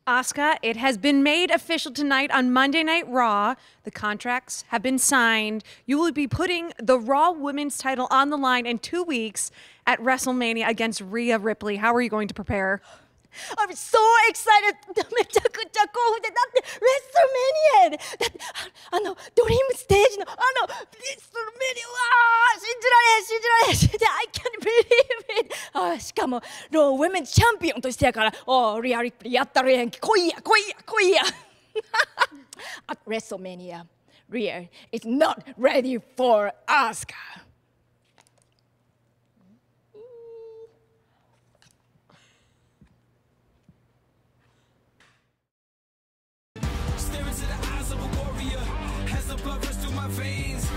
Asuka, it has been made official tonight on Monday Night Raw. The contracts have been signed. You will be putting the Raw Women's title on the line in 2 weeks at WrestleMania against Rhea Ripley. How are you going to prepare? I'm so excited. めちゃくちゃ興奮で、だってレストルメニアで、だってドリームステージのレストルメニア、信じられん、I can't believe it。しかもローウェメンチャンピオンとしてやから、リアリプリやったるやんけ、来いや。At WrestleMania, Rhea is not ready for Asuka. Staring to the eyes of a warrior, has the blood rush through my veins.